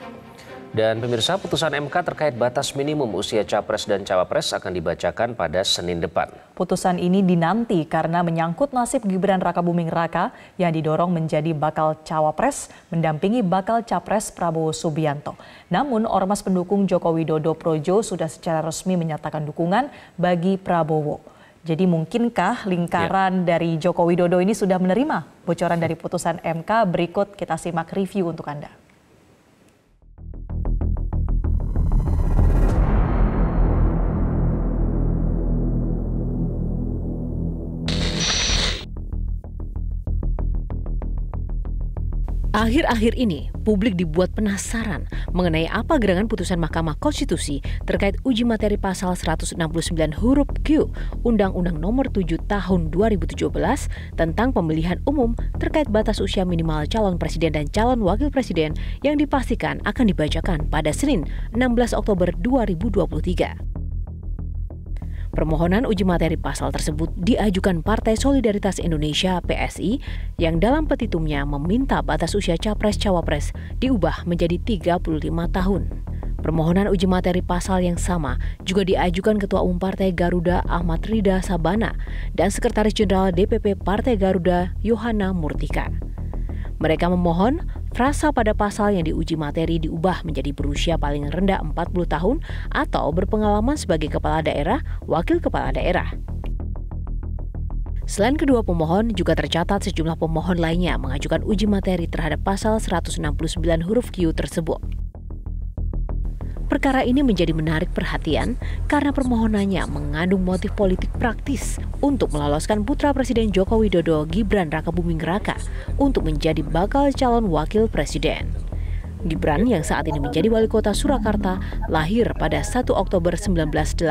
Dan pemirsa, putusan MK terkait batas minimum usia Capres dan Cawapres akan dibacakan pada Senin depan. Putusan ini dinanti karena menyangkut nasib Gibran Rakabuming Raka yang didorong menjadi bakal Cawapres mendampingi bakal Capres Prabowo Subianto. Namun, ormas pendukung Joko Widodo Projo sudah secara resmi menyatakan dukungan bagi Prabowo. Jadi mungkinkah lingkaran dari Joko Widodo ini sudah menerima bocoran dari putusan MK? Berikut kita simak review untuk Anda. Akhir-akhir ini, publik dibuat penasaran mengenai apa gerangan putusan Mahkamah Konstitusi terkait uji materi pasal 169 huruf Q Undang-Undang Nomor 7 Tahun 2017 tentang pemilihan umum terkait batas usia minimal calon presiden dan calon wakil presiden yang dipastikan akan dibacakan pada Senin 16 Oktober 2023. Permohonan uji materi pasal tersebut diajukan Partai Solidaritas Indonesia (PSI) yang dalam petitumnya meminta batas usia Capres-Cawapres diubah menjadi 35 tahun. Permohonan uji materi pasal yang sama juga diajukan Ketua Umum Partai Garuda Ahmad Rida Sabana dan Sekretaris Jenderal DPP Partai Garuda Yohana Murtika. Mereka memohon frasa pada pasal yang diuji materi diubah menjadi berusia paling rendah 40 tahun atau berpengalaman sebagai kepala daerah, wakil kepala daerah. Selain kedua pemohon, juga tercatat sejumlah pemohon lainnya mengajukan uji materi terhadap pasal 169 huruf Q tersebut. Perkara ini menjadi menarik perhatian karena permohonannya mengandung motif politik praktis untuk meloloskan putra Presiden Joko Widodo Gibran Rakabuming Raka untuk menjadi bakal calon wakil presiden. Gibran yang saat ini menjadi wali kota Surakarta lahir pada 1 Oktober 1987.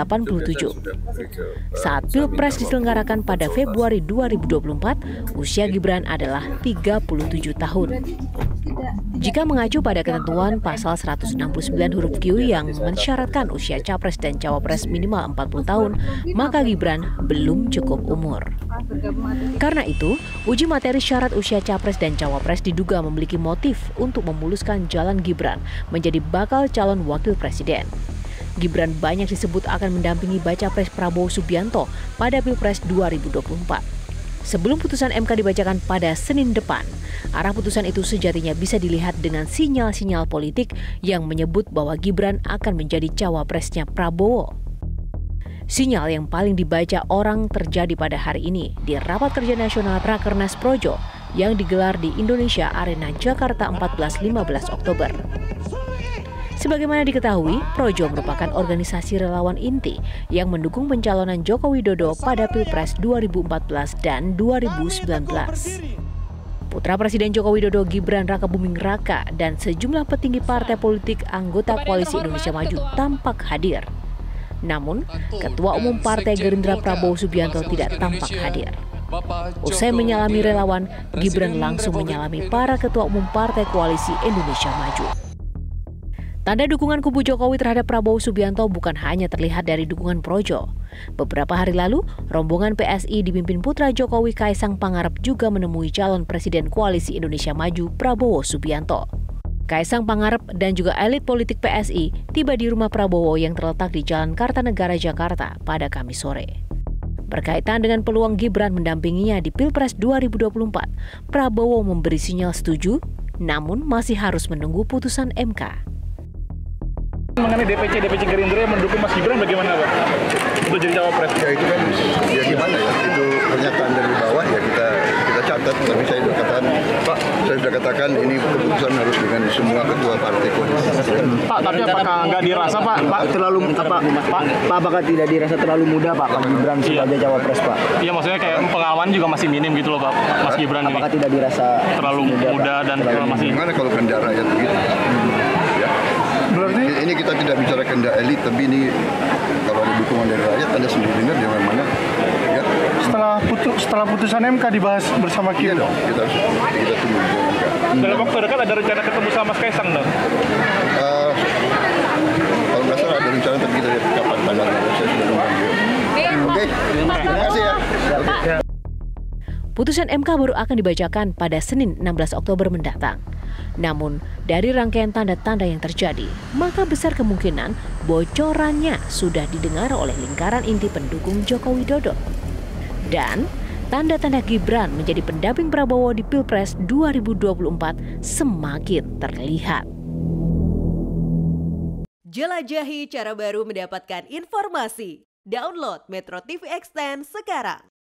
Saat Pilpres diselenggarakan pada Februari 2024, usia Gibran adalah 37 tahun. Jika mengacu pada ketentuan pasal 169 huruf Q yang mensyaratkan usia Capres dan Cawapres minimal 40 tahun, maka Gibran belum cukup umur. Karena itu, uji materi syarat usia Capres dan Cawapres diduga memiliki motif untuk memuluskan jalan Gibran menjadi bakal calon wakil presiden. Gibran banyak disebut akan mendampingi baca pres Prabowo Subianto pada Pilpres 2024. Sebelum putusan MK dibacakan pada Senin depan, arah putusan itu sejatinya bisa dilihat dengan sinyal-sinyal politik yang menyebut bahwa Gibran akan menjadi cawapresnya Prabowo. Sinyal yang paling dibaca orang terjadi pada hari ini di Rapat Kerja Nasional Rakernas Projo yang digelar di Indonesia Arena Jakarta 14-15 Oktober. Sebagaimana diketahui, Projo merupakan organisasi relawan inti yang mendukung pencalonan Joko Widodo pada Pilpres 2014 dan 2019. Putra Presiden Joko Widodo Gibran Rakabuming Raka dan sejumlah petinggi partai politik anggota Koalisi Indonesia Maju tampak hadir. Namun, Ketua Umum Partai Gerindra Prabowo Subianto tidak tampak hadir. Usai menyalami relawan, Gibran langsung menyalami para Ketua Umum Partai Koalisi Indonesia Maju. Tanda dukungan kubu Jokowi terhadap Prabowo Subianto bukan hanya terlihat dari dukungan Projo. Beberapa hari lalu, rombongan PSI dipimpin putra Jokowi Kaisang Pangarep juga menemui calon Presiden Koalisi Indonesia Maju Prabowo Subianto. Kaisang Pangarep dan juga elit politik PSI tiba di rumah Prabowo yang terletak di Jalan Kartanegara, Jakarta pada Kamis sore. Berkaitan dengan peluang Gibran mendampinginya di Pilpres 2024, Prabowo memberi sinyal setuju, namun masih harus menunggu putusan MK. Mengenai DPC Gerindra yang mendukung Mas Gibran bagaimana Pak? Untuk jadi cawapres? Ya itu kan ya gimana ya, itu pernyataan dari bawah ya kita catat, tapi saya sudah katakan ini keputusan harus dengan semua ketua partai koalisi. Pak, tapi apakah nggak dirasa Pak apakah tidak dirasa terlalu muda Pak Gibran sebagai cawapres Pak? Iya maksudnya kayak pengalaman juga masih minim gitu loh Pak Mas Gibran ini. Apakah tidak dirasa terlalu muda dan masih? Gimana kalau kehendak rakyat begitu? Ya. Berarti ini kita tidak bicara kehendak elit, tapi ini kalau ada dukungan dari rakyat, Anda sendiri dengar di mana-mana. Ya. Setelah putusan MK dibahas bersama kita. Iya dong, kita tunggu MK. Dalam waktu dekat ada rencana ketemu sama Mas Kaisang dong? Kalau nggak salah ada rencana, tapi kita lihat kapan tanggalnya. Saya sudah memanggil. Oke, terima kasih ya. Putusan MK baru akan dibacakan pada Senin 16 Oktober mendatang. Namun, dari rangkaian tanda-tanda yang terjadi, maka besar kemungkinan bocorannya sudah didengar oleh lingkaran inti pendukung Joko Widodo. Dan tanda-tanda Gibran menjadi pendamping Prabowo di Pilpres 2024 semakin terlihat. Jelajahi cara baru mendapatkan informasi. Download Metro TV Extend sekarang.